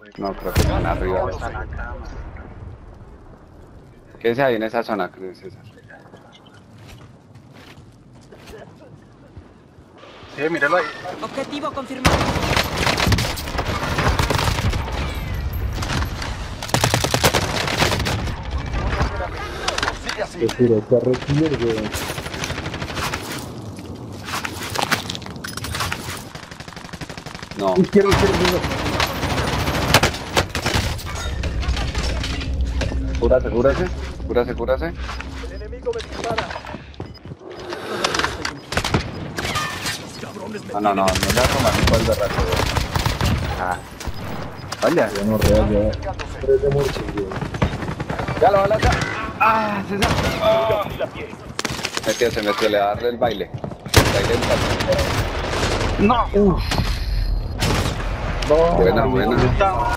No, creo que están arriba. Están acá, man. ¿Qué es ahí en esa zona, César? Sí, míralo ahí. Objetivo confirmado. Sigue así. Te juro, te requiere. No. Izquierda, izquierda. Cúrase, cúrase. Cúrase, cúrase. El enemigo me dispara. No, no, no. No se va a tomar un gol de rato. Ah. Vaya. Ya no, real, ya. 3 de muerte, güey. Ya lo va a lanzar. Ah, César. Ah. Y la pie. Se metió, le va a darle el baile. El baile del pato. No. No, Buena, buena.